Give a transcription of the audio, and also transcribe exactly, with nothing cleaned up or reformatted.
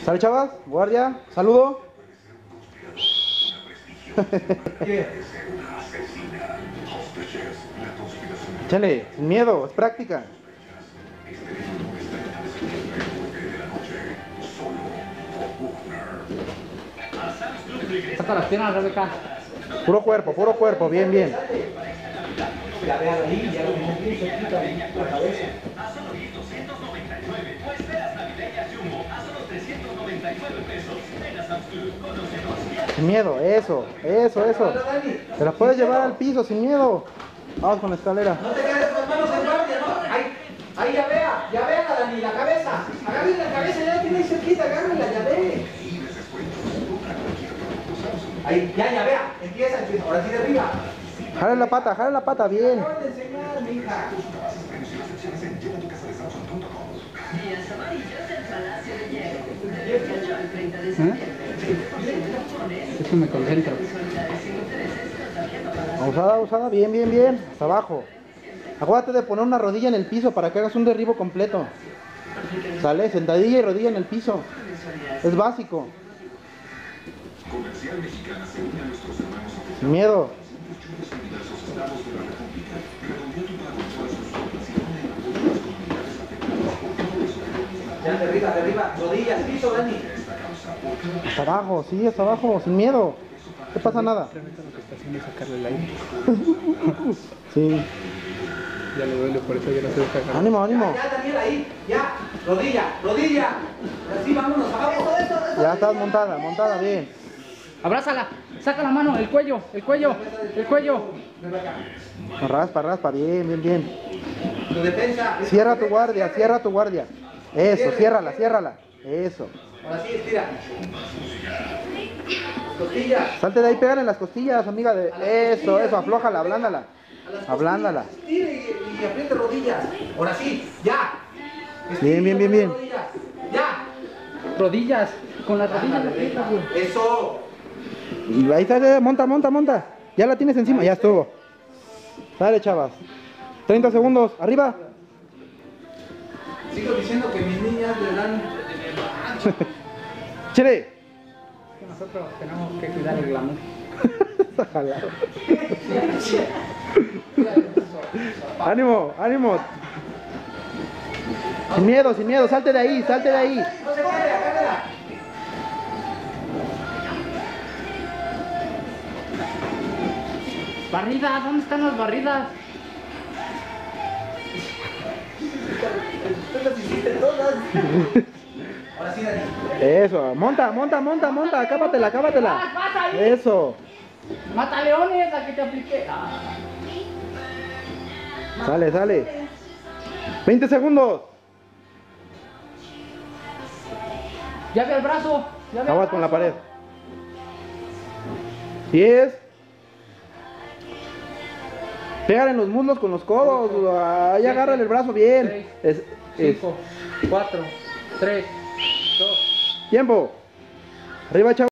¿Sale, chavas? Guardia, saludo. Échale, sin miedo, es práctica. Saca las piernas, Rebeca. Puro cuerpo, puro cuerpo, bien, bien. La vean ahí, ya lo mismo que se quita la cabeza. A solo mil doscientos noventa y nueve, o esperas navideñas Jumbo a solo trescientos noventa y nueve pesos. Ven a Sam's Club, conócenos. Sin miedo, eso, eso, eso. Te la puedes llevar al piso sin miedo. Vamos con la escalera. No te quedes con las manos en guardia, no. Ahí, ahí ya vea, ya vea la Dani, la cabeza. Agarren la cabeza, ya la tiene ahí cerquita, agárrenla, ya ve. Ahí, ya, ya vea, empieza, empieza. Ahora sí de arriba. Jale la pata, jale la pata, bien. Acabo de enseñar, mija. Días amarillos del Palacio de Hierro. Del dieciocho al treinta de septiembre. Eso me concentro. Usada, usada, bien, bien, bien. Hasta abajo. Acuérdate de poner una rodilla en el piso para que hagas un derribo completo. Sale, sentadilla y rodilla en el piso. Es básico. Sin miedo. Ya, de arriba, de arriba. Rodillas, piso, Dani. Hasta abajo, sí, hasta abajo, sin miedo. No pasa nada. Rebeca lo que está haciendo es sacarle el aire. Sí. Ya le duele, por eso ya no se deja agarrar. Ánimo, ánimo. Ya, ya, Daniel, ahí. Ya. Rodilla, rodilla. Así, vámonos, abajo. Eso, eso, eso. Ya estás montada, montada, bien. Abrázala, saca la mano, el cuello, el cuello, el cuello. Raspa, raspa, bien, bien, bien. Tu defensa. Cierra tu guardia, cierra tu guardia. Eso, ciérrala, ciérrala. Eso. Ahora sí, estira. Costillas. Salte de ahí, pégale en las costillas, amiga. De... Eso, eso, aflójala, ablándala. Ablándala. Estire y, y apriete rodillas. Ahora sí, ya. Bien, bien, bien, bien. Rodillas. Ya. Rodillas, con las rodillas de pierna, güey. Eso. Ahí está, monta, monta, monta. Ya la tienes encima, ya estuvo. Dale, chavas. treinta segundos, arriba. Sigo diciendo que mis niñas le dan. Chile. Nosotros tenemos que cuidar el glamour. Ánimo, ánimo. Sin miedo, sin miedo, salte de ahí, salte de ahí. No se quede, agárrala. Barridas, ¿dónde están las barridas? Tú las hiciste todas. Ahora sí, Dani. Eso, monta, monta, monta, monta, acábatela, acábatela. Eso. Mata leones, la que te apliqué. Ah. Sale, sale. veinte segundos. Ya ve el brazo. Ya ve el Aguas con la brazo. pared. diez. Pégale en los muslos con los codos. Ahí agárrale el brazo bien. Es, es. cinco, cuatro, tres, dos. Tiempo. Arriba, chavo.